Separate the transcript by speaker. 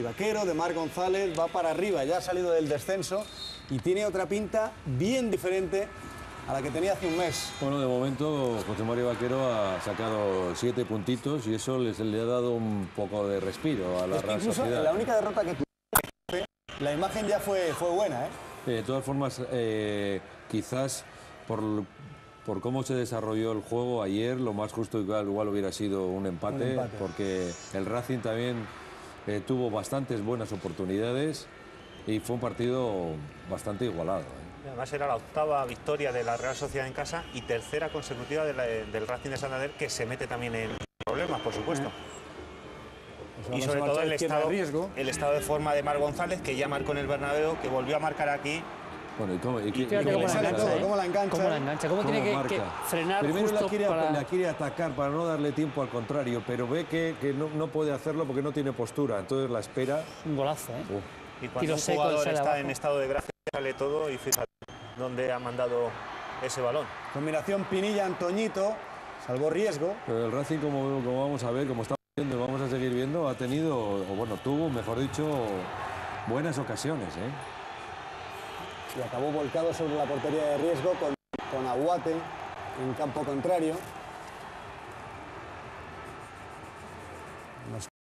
Speaker 1: Vaquero de Marc González va para arriba, ya ha salido del descenso y tiene otra pinta bien diferente a la que tenía hace un mes.
Speaker 2: Bueno, de momento José María Vaquero ha sacado 7 puntitos y eso le ha dado un poco de respiro a la Real
Speaker 1: Incluso
Speaker 2: Sociedad.
Speaker 1: la única derrota que tuvo, la imagen ya fue buena, ¿eh?
Speaker 2: De todas formas, quizás por cómo se desarrolló el juego ayer, lo más justo igual hubiera sido un empate, porque el Racing también tuvo bastantes buenas oportunidades y fue un partido bastante igualado.
Speaker 3: Además era la 8ª victoria de la Real Sociedad en casa y 3ª consecutiva del Racing de Santander, que se mete también en problemas, por supuesto. Y sobre todo el estado de forma de Marc González, que ya marcó en el Bernabéu, que volvió a marcar aquí.
Speaker 2: Bueno,
Speaker 1: ¿Cómo la engancha?
Speaker 4: ¿Cómo tiene que frenar?
Speaker 2: Primero
Speaker 4: justo
Speaker 2: la quiere atacar para no darle tiempo al contrario, pero ve que no puede hacerlo porque no tiene postura, entonces la espera.
Speaker 4: Un golazo, ¿eh?
Speaker 3: Y cuando un jugador está en estado de gracia, sale todo y fíjate dónde ha mandado ese balón.
Speaker 1: Combinación Pinilla-Antoñito, salvó riesgo.
Speaker 2: Pero el Racing, como vamos a ver, como estamos viendo, vamos a seguir viendo, ha tenido, o bueno, tuvo, mejor dicho, buenas ocasiones, ¿eh?
Speaker 1: Y acabó volcado sobre la portería de riesgo con Aguate en campo contrario.